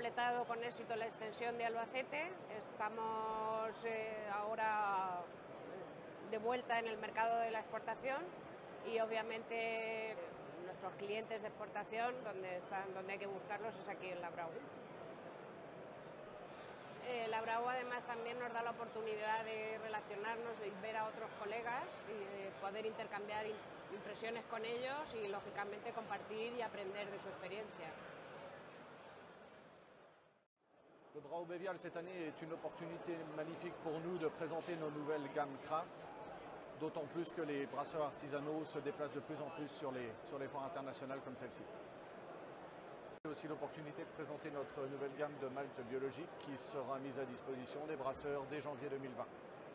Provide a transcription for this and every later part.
completado con éxito la extensión de Albacete, estamos ahora de vuelta en el mercado de la exportación y obviamente nuestros clientes de exportación, donde hay que buscarlos es aquí en Labrau. Labrau además también nos da la oportunidad de relacionarnos y ver a otros colegas y poder intercambiar impresiones con ellos y lógicamente compartir y aprender de su experiencia. Le Brau Bevial cette année est une opportunité magnifique pour nous de présenter nos nouvelles gammes craft, d'autant plus que les brasseurs artisanaux se déplacent de plus en plus sur les foires internationales comme celle-ci. C'est aussi l'opportunité de présenter notre nouvelle gamme de malt biologique qui sera mise à disposition des brasseurs dès janvier 2020.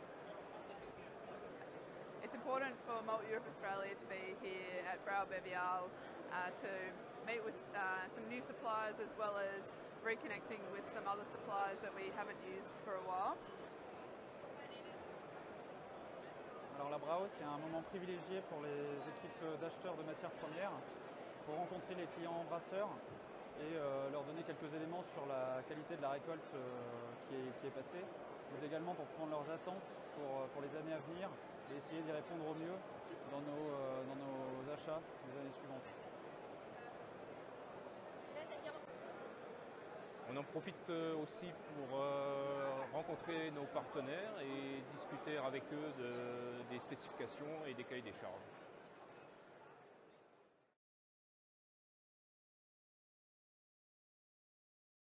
It's important for Malt Europe Australia to be here at Brau Bevial to meet with some new suppliers as well as reconnecting with some other suppliers that we haven't used for a while. Alors la Brau, c'est un moment privilégié pour les équipes d'acheteurs de matières premières pour rencontrer les clients brasseurs et leur donner quelques éléments sur la qualité de la récolte qui est passée, mais également pour prendre leurs attentes pour les années à venir et essayer d'y répondre au mieux dans nos achats des années suivantes. On en profite aussi pour rencontrer nos partenaires et discuter avec eux des spécifications et des cahiers des charges.